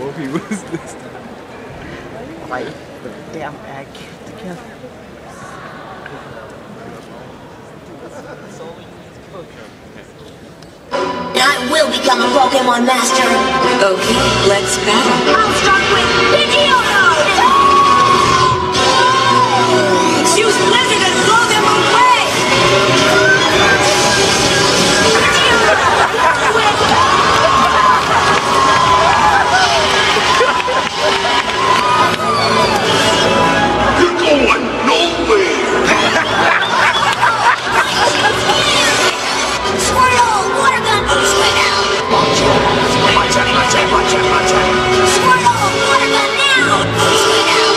know he was this. Fight the damn egg together. I will become a Pokemon master. Okay, let's battle. I'll start with Pidgeotto! Use Blizzard and blow them away! You're going nowhere! Squirtle! Water gun! Spit out! Watch out! Squirtle! Water gun now! Spit out!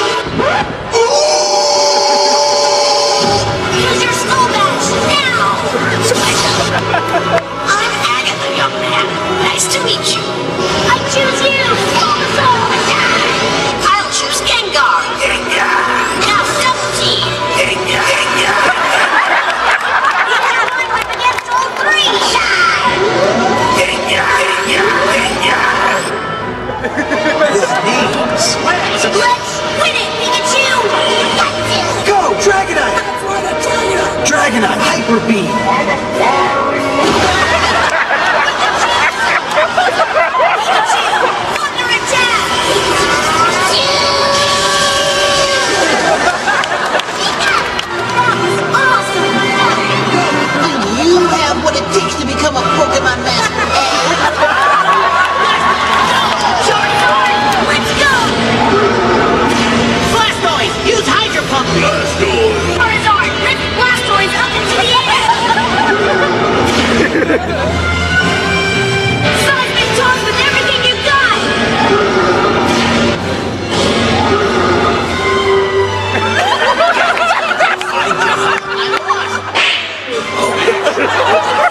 Use your skull bash now! I'm Agatha, young man. Nice to meet you. I choose you! Bulbasaur! I'll choose Gengar! Now double team! I'm up against all three! Let's win it, Pikachu! Go, Dragonite! Dragonite, Hyper Beam! Thunder attack! Awesome! You have what it takes to become a Pokemon master. Let's go! Blastoise, use Hydro Pump. Charizard, lift Blastoise up into the air! Seismic toss with everything you got! I'm lost.